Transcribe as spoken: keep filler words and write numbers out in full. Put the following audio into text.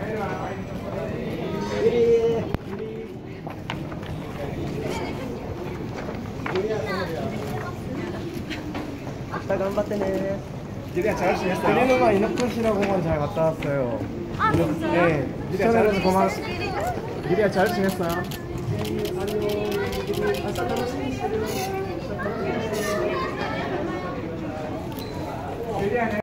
頑張ってね。 유리야 잘 지냈어요? 유리누가 이너컷이라고만 잘 갔다 왔어요. 아 진짜요? 네, 추천해줘서 고마워. 유리야 잘 지냈어요? 안녕.